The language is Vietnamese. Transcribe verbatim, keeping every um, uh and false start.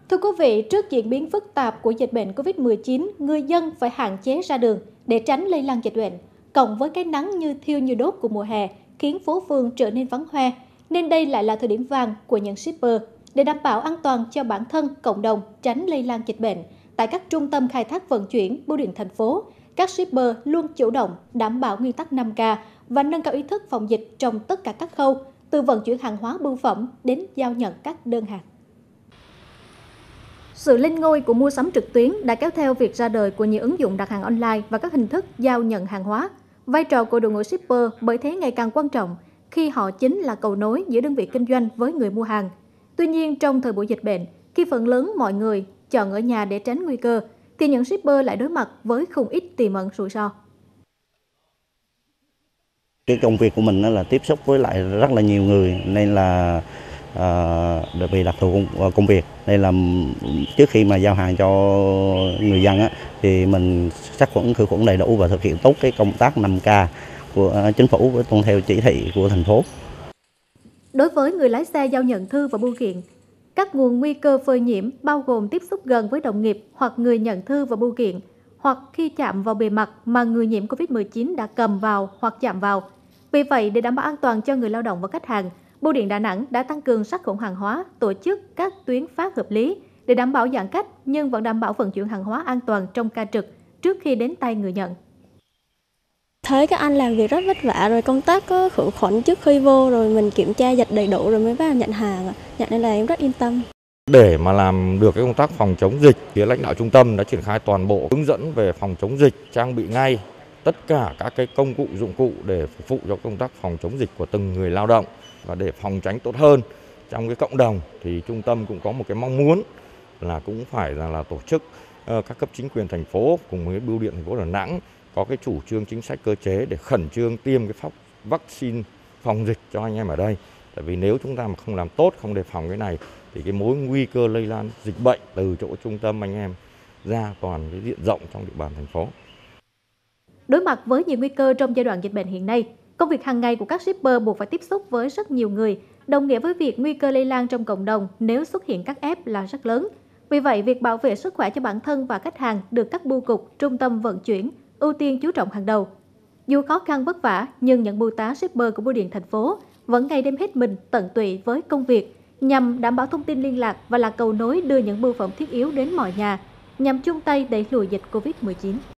Thưa quý vị, trước diễn biến phức tạp của dịch bệnh Covid mười chín, người dân phải hạn chế ra đường để tránh lây lan dịch bệnh. Cộng với cái nắng như thiêu như đốt của mùa hè khiến phố phường trở nên vắng hoe, nên đây lại là thời điểm vàng của những shipper để đảm bảo an toàn cho bản thân, cộng đồng, tránh lây lan dịch bệnh. Tại các trung tâm khai thác vận chuyển, bưu điện thành phố, các shipper luôn chủ động đảm bảo nguyên tắc năm K và nâng cao ý thức phòng dịch trong tất cả các khâu, từ vận chuyển hàng hóa bưu phẩm đến giao nhận các đơn hàng. Sự lên ngôi của mua sắm trực tuyến đã kéo theo việc ra đời của nhiều ứng dụng đặt hàng online và các hình thức giao nhận hàng hóa. Vai trò của đội ngũ shipper bởi thế ngày càng quan trọng khi họ chính là cầu nối giữa đơn vị kinh doanh với người mua hàng. Tuy nhiên, trong thời buổi dịch bệnh, khi phần lớn mọi người chọn ở nhà để tránh nguy cơ, thì những shipper lại đối mặt với không ít tiềm ẩn rủi ro. Cái công việc của mình là tiếp xúc với lại rất là nhiều người, nên là đặc biệt đặc thù công việc, nên là trước khi mà giao hàng cho người dân á, thì mình sát khuẩn khử khuẩn đầy đủ và thực hiện tốt cái công tác năm K của chính phủ với tuân theo chỉ thị của thành phố. Đối với người lái xe giao nhận thư và bưu kiện, các nguồn nguy cơ phơi nhiễm bao gồm tiếp xúc gần với đồng nghiệp hoặc người nhận thư và bưu kiện, hoặc khi chạm vào bề mặt mà người nhiễm Covid mười chín đã cầm vào hoặc chạm vào. Vì vậy, để đảm bảo an toàn cho người lao động và khách hàng, Bưu điện Đà Nẵng đã tăng cường sát khuẩn hàng hóa, tổ chức các tuyến phát hợp lý để đảm bảo giãn cách nhưng vẫn đảm bảo vận chuyển hàng hóa an toàn trong ca trực trước khi đến tay người nhận. Thấy các anh làm việc rất vất vả, rồi công tác có khử khuẩn trước khi vô, rồi mình kiểm tra dịch đầy đủ rồi mới vào nhận hàng, nhận nên là em rất yên tâm. Để mà làm được cái công tác phòng chống dịch, phía lãnh đạo trung tâm đã triển khai toàn bộ hướng dẫn về phòng chống dịch, trang bị ngay tất cả các cái công cụ dụng cụ để phục vụ cho công tác phòng chống dịch của từng người lao động. Và để phòng tránh tốt hơn trong cái cộng đồng thì trung tâm cũng có một cái mong muốn là cũng phải là, là tổ chức uh, các cấp chính quyền thành phố cùng với bưu điện thành phố Đà Nẵng có cái chủ trương chính sách cơ chế để khẩn trương tiêm cái phóc vaccine phòng dịch cho anh em ở đây. Tại vì nếu chúng ta mà không làm tốt, không đề phòng cái này thì cái mối nguy cơ lây lan dịch bệnh từ chỗ trung tâm anh em ra toàn cái diện rộng trong địa bàn thành phố. Đối mặt với nhiều nguy cơ trong giai đoạn dịch bệnh hiện nay, công việc hàng ngày của các shipper buộc phải tiếp xúc với rất nhiều người, đồng nghĩa với việc nguy cơ lây lan trong cộng đồng nếu xuất hiện các ép là rất lớn. Vì vậy, việc bảo vệ sức khỏe cho bản thân và khách hàng được các bưu cục, trung tâm vận chuyển ưu tiên chú trọng hàng đầu. Dù khó khăn vất vả, nhưng những bưu tá shipper của bưu điện thành phố vẫn ngày đêm hết mình tận tụy với công việc nhằm đảm bảo thông tin liên lạc và là cầu nối đưa những bưu phẩm thiết yếu đến mọi nhà, nhằm chung tay đẩy lùi dịch Covid mười chín.